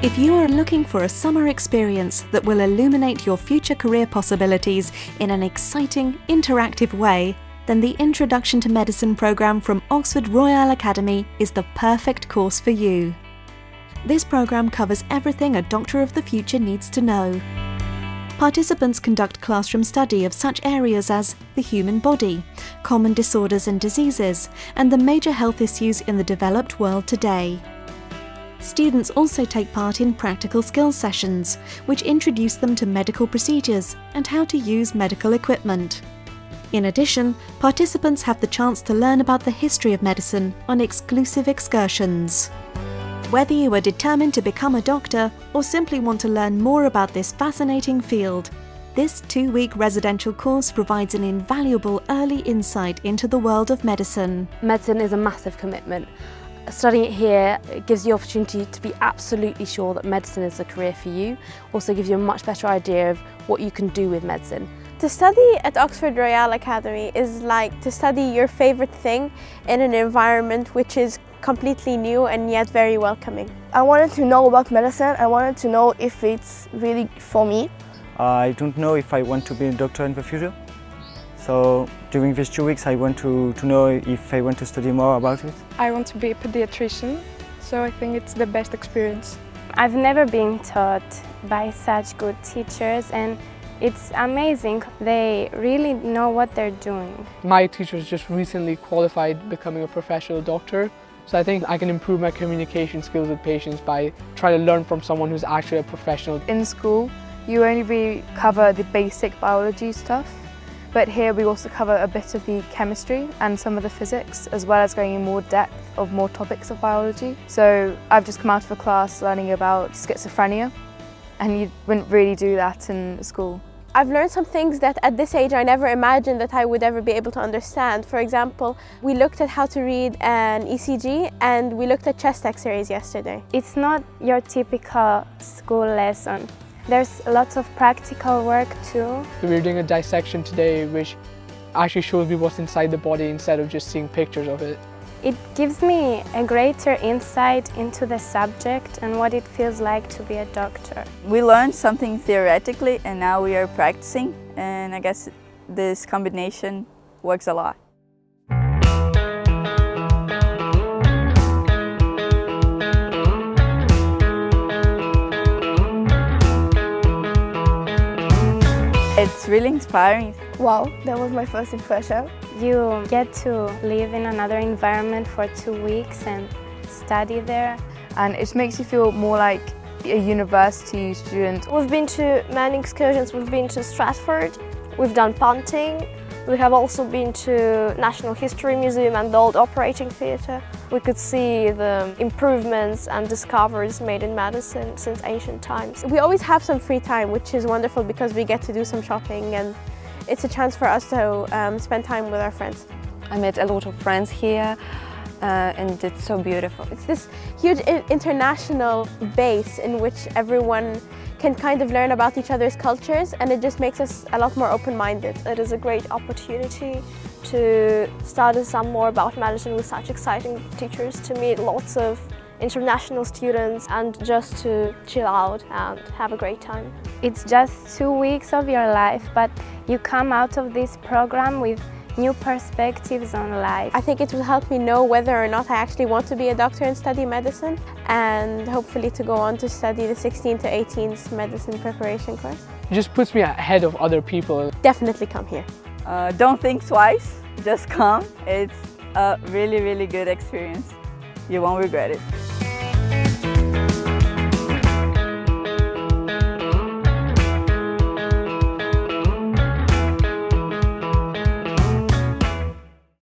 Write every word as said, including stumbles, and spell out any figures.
If you are looking for a summer experience that will illuminate your future career possibilities in an exciting, interactive way, then the Introduction to Medicine programme from Oxford Royale Academy is the perfect course for you. This programme covers everything a doctor of the future needs to know. Participants conduct classroom study of such areas as the human body, common disorders and diseases, and the major health issues in the developed world today. Students also take part in practical skills sessions, which introduce them to medical procedures and how to use medical equipment. In addition, participants have the chance to learn about the history of medicine on exclusive excursions. Whether you are determined to become a doctor or simply want to learn more about this fascinating field, this two-week residential course provides an invaluable early insight into the world of medicine. Medicine is a massive commitment. Studying it here gives you the opportunity to be absolutely sure that medicine is a career for you. Also gives you a much better idea of what you can do with medicine. To study at Oxford Royale Academy is like to study your favourite thing in an environment which is completely new and yet very welcoming. I wanted to know about medicine. I wanted to know if it's really for me. I don't know if I want to be a doctor in the future. So during these two weeks I want to, to know if I want to study more about it. I want to be a pediatrician, so I think it's the best experience. I've never been taught by such good teachers, and it's amazing. They really know what they're doing. My teachers just recently qualified becoming a professional doctor, so I think I can improve my communication skills with patients by trying to learn from someone who's actually a professional. In school, you only really cover the basic biology stuff. But here we also cover a bit of the chemistry and some of the physics, as well as going in more depth of more topics of biology. So I've just come out of a class learning about schizophrenia, and you wouldn't really do that in school. I've learned some things that at this age I never imagined that I would ever be able to understand. For example, we looked at how to read an E C G and we looked at chest x-rays yesterday. It's not your typical school lesson. There's lots of practical work too. We're doing a dissection today which actually shows me what's inside the body instead of just seeing pictures of it. It gives me a greater insight into the subject and what it feels like to be a doctor. We learned something theoretically and now we are practicing, and I guess this combination works a lot. It's really inspiring. Wow, that was my first impression. You get to live in another environment for two weeks and study there. And it makes you feel more like a university student. We've been to many excursions. We've been to Stratford, we've done punting, we have also been to National History Museum and the Old Operating Theatre. We could see the improvements and discoveries made in medicine since ancient times. We always have some free time, which is wonderful because we get to do some shopping and it's a chance for us to um, spend time with our friends. I met a lot of friends here uh, and it's so beautiful. It's this huge international base in which everyone can kind of learn about each other's cultures, and it just makes us a lot more open-minded. It is a great opportunity to study some more about medicine with such exciting teachers, to meet lots of international students and just to chill out and have a great time. It's just two weeks of your life, but you come out of this program with new perspectives on life. I think it will help me know whether or not I actually want to be a doctor and study medicine, and hopefully to go on to study the sixteen to eighteen medicine preparation course. It just puts me ahead of other people. Definitely come here. Uh, don't think twice, just come. It's a really, really good experience. You won't regret it.